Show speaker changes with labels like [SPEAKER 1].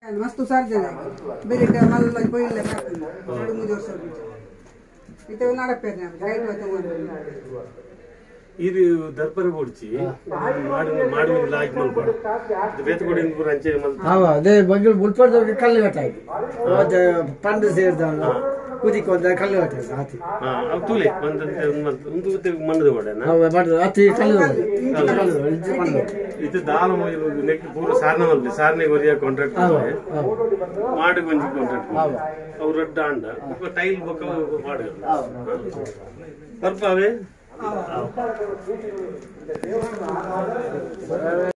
[SPEAKER 1] मस्त सार्जन बेरे मल्ल पोइले ಎರಡು ಮೂರು ವರ್ಷ इथे नाडपेर राइट होतो
[SPEAKER 2] ಇದು ದರ್ಪರ ಕೊಡ್ಚಿ ಮಾಡುವ ಲಾಯ್ಕ್ ಮಲ್ಪಡ ಬೇತ ಕೊಡಿನ ಪೂರ ಅಂಚೆ ಮಲ್
[SPEAKER 3] ಹಾವ ಅದೇ ಬಗ್ಗೆ ಬುಲ್ಪರ್ದ ಕಲ್ಲು ಕಟ್ಟಾಯಿ ಅದ ಪಂಡ ಸೇರ್ದಲ್ಲ ಕುದಿಕೊಂಡ ಕಲ್ಲು ಕಟ್ಟಾಯಿ ಆತಿ
[SPEAKER 2] ಅವು ತುಲೆ ಒಂದು ಮಣ್ಣದ ಗೋಡೆನ
[SPEAKER 3] ಹಾವ ಬಡ ಆತಿ ಕಲ್ಲು
[SPEAKER 2] ಇದು ದಾಲ ನೆಕ್ ಪೂರ ಸಾರನ ಮಲ್ಪಿ ಸಾರನೆ ಗೊರಿಯ ಕಾಂಟ್ರಾಕ್ಟ್ ಮಾಡು ಗೊಂಜಿ ಕಾಂಟ್ರಾಕ್ಟ್ ಅವು ರಡ್ಡ ಅಂಡ ಟೈಲ್ ಬೊಕ್ಕ ಮಾಡು ಸ್ವಲ್ಪ ಅವೇ